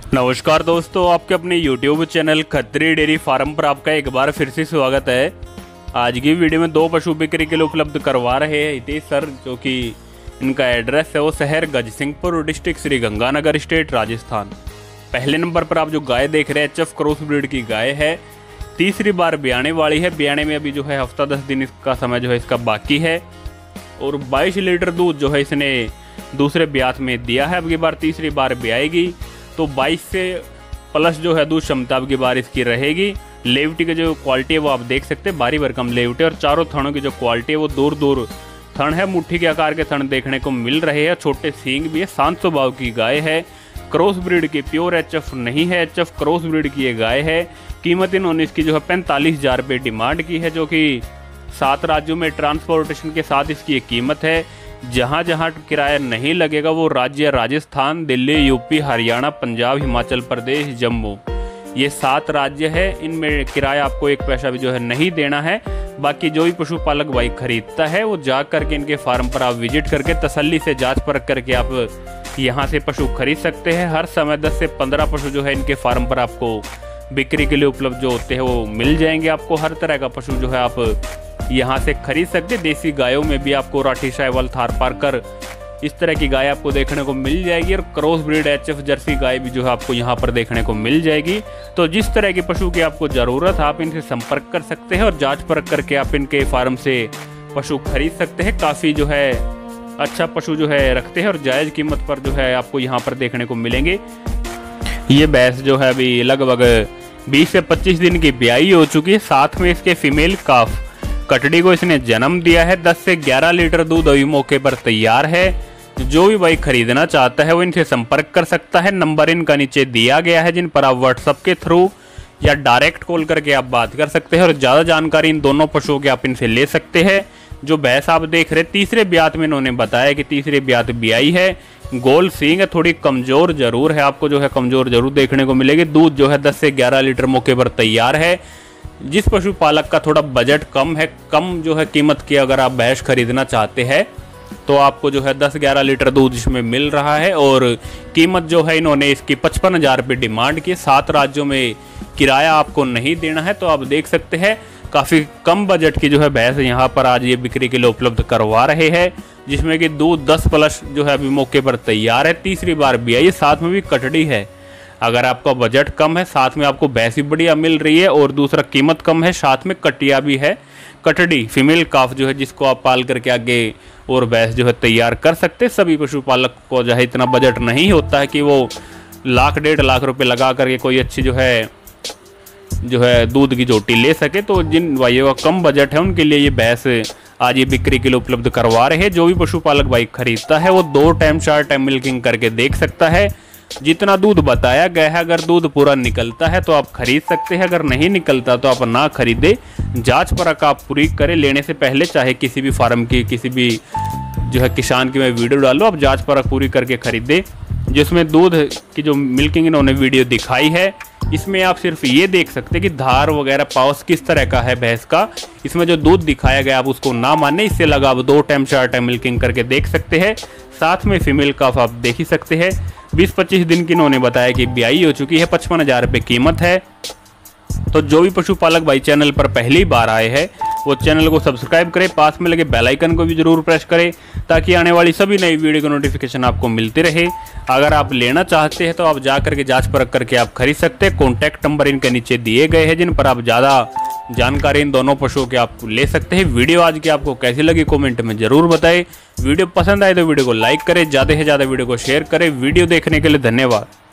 नमस्कार दोस्तों, आपके अपने YouTube channel Khatri dairy farm पर आपका एक बार फिर से स्वागत है। आज की वीडियो में दो पशु बिक्री के लिए उपलब्ध करवा रहे हैं हितेश सर, जो कि इनका एड्रेस है वो शहर गजसिंहपुर, डिस्ट्रिक्ट श्री गंगानगर, स्टेट राजस्थान। पहले नंबर पर आप जो गाय देख रहे हैं HF क्रॉस ब्रीड की गाय है, तीसरी बार ब्याने वाली है। ब्याने में अभी जो है हफ्ता 10 दिन का समय जो है इसका बाकी है और 22 लीटर दूध जो है इसने दूसरे ब्यात में दिया है। अब की बार तीसरी बार ब्याएगी तो 22 से प्लस जो है दूध क्षमता अब की बार इसकी रहेगी। लेवटी की जो क्वालिटी है वो आप देख सकते हैं, भारी भरकम लेवटी, और चारों थनों की जो क्वालिटी है वो दूर दूर थन है, मुट्ठी के आकार के थन देखने को मिल रहे हैं। छोटे सींग भी है, शांत स्वभाव की गाय है, क्रॉस ब्रीड की, प्योर HF नहीं है, HF क्रॉस ब्रीड की ये गाय है। कीमत इन्होंने इसकी जो है 45,000 रुपये डिमांड की है, जो कि 7 राज्यों में ट्रांसपोर्टेशन के साथ इसकी ये कीमत है। जहाँ जहाँ किराया नहीं लगेगा वो राज्य राजस्थान, दिल्ली, यूपी, हरियाणा, पंजाब, हिमाचल प्रदेश, जम्मू, ये 7 राज्य है। इनमें किराया आपको 1 पैसा भी जो है नहीं देना है। बाकी जो भी पशुपालक भाई खरीदता है वो जा करके इनके फार्म पर आप विजिट करके तसल्ली से जांच परख करके आप यहाँ से पशु खरीद सकते हैं। हर समय 10 से 15 पशु जो है इनके फार्म पर आपको बिक्री के लिए उपलब्ध जो होते हैं वो मिल जाएंगे। आपको हर तरह का पशु जो है आप यहाँ से खरीद सकते हैं। देसी गायों में भी आपको राठी, साहिवाल, थारपारकर, इस तरह की गाय आपको देखने को मिल जाएगी, और क्रॉस ब्रीड HF जर्सी गाय भी जो है आपको यहाँ पर देखने को मिल जाएगी। तो जिस तरह के पशु की आपको ज़रूरत है आप इनसे संपर्क कर सकते हैं और जांच परख करके आप इनके फार्म से पशु खरीद सकते हैं। काफ़ी जो है अच्छा पशु जो है रखते हैं और जायज़ कीमत पर जो है आपको यहाँ पर देखने को मिलेंगे। ये भैंस जो है अभी लगभग 20 से 25 दिन की ब्याई हो चुकी है। साथ में इसके फीमेल काफ कटड़ी को इसने जन्म दिया है। 10 से 11 लीटर दूध अभी मौके पर तैयार है। जो भी भाई खरीदना चाहता है वो इनसे संपर्क कर सकता है। नंबर इनका नीचे दिया गया है, जिन पर आप व्हाट्सएप के थ्रू या डायरेक्ट कॉल करके आप बात कर सकते हैं और ज़्यादा जानकारी इन दोनों पशुओं की आप इनसे ले सकते हैं। जो भैंस आप देख रहे हैं तीसरे ब्यात में इन्होंने बताया कि तीसरे ब्यात ब्याई है। गोल सींग है, थोड़ी कमज़ोर जरूर है, आपको जो है कमज़ोर जरूर देखने को मिलेगी। दूध जो है 10 से 11 लीटर मौके पर तैयार है। जिस पशुपालक का थोड़ा बजट कम है, कम जो है कीमत की अगर आप भैंस खरीदना चाहते हैं तो आपको जो है 10-11 लीटर दूध इसमें मिल रहा है। और कीमत जो है इन्होंने इसकी 55,000 रुपये डिमांड की। 7 राज्यों में किराया आपको नहीं देना है। तो आप देख सकते हैं काफ़ी कम बजट की जो है भैंस यहाँ पर आज ये बिक्री के लिए उपलब्ध करवा रहे हैं, जिसमें कि दूध 10 प्लस जो है अभी मौके पर तैयार है। तीसरी बार भी आई, साथ में भी कटड़ी है। अगर आपका बजट कम है, साथ में आपको भैंस भी बढ़िया मिल रही है और दूसरा कीमत कम है, साथ में कटिया भी है, कटड़ी फीमेल काफ जो है, जिसको आप पाल करके आगे और भैंस जो है तैयार कर सकते हैं। सभी पशुपालक को जो है इतना बजट नहीं होता है कि वो 1-1.5 लाख रुपए लगा करके कोई अच्छी जो है दूध की जोटी ले सके। तो जिन भाइयों का कम बजट है उनके लिए ये भैंस आज ये बिक्री के लिए उपलब्ध करवा रहे हैं। जो भी पशुपालक भाई खरीदता है वो 2 टाइम 4 टाइम मिल्किंग करके देख सकता है। जितना दूध बताया गया है, अगर दूध पूरा निकलता है तो आप खरीद सकते हैं, अगर नहीं निकलता तो आप ना खरीदे। जांच परख आप पूरी करें लेने से पहले, चाहे किसी भी फार्म की, किसी भी जो है किसान की मैं वीडियो डालूँ, आप जांच परख पूरी करके खरीदे। जिसमें दूध की जो मिल्किंग इन्होंने वीडियो दिखाई है, इसमें आप सिर्फ ये देख सकते हैं कि धार वगैरह पाउस किस तरह का है भैंस का। इसमें जो दूध दिखाया गया आप उसको ना माने, इससे लगा आप 2 टाइम 4 टाइम मिल्किंग करके देख सकते हैं। साथ में फीमेल काफ आप देख ही सकते हैं। 20-25 दिन की इन्होंने बताया कि ब्याई हो चुकी है। 55,000 रुपये कीमत है। तो जो भी पशुपालक भाई चैनल पर पहली बार आए हैं वो चैनल को सब्सक्राइब करें, पास में लगे बेल आइकन को भी जरूर प्रेस करें, ताकि आने वाली सभी नई वीडियो की नोटिफिकेशन आपको मिलती रहे। अगर आप लेना चाहते हैं तो आप जा करके जांच परख करके आप खरीद सकते हैं। कॉन्टैक्ट नंबर इनके नीचे दिए गए हैं, जिन पर आप ज़्यादा जानकारी इन दोनों पशुओं के आप ले सकते हैं। वीडियो आज की आपको कैसी लगी कमेंट में जरूर बताएं। वीडियो पसंद आए तो वीडियो को लाइक करें, ज़्यादा से ज़्यादा वीडियो को शेयर करें। वीडियो देखने के लिए धन्यवाद।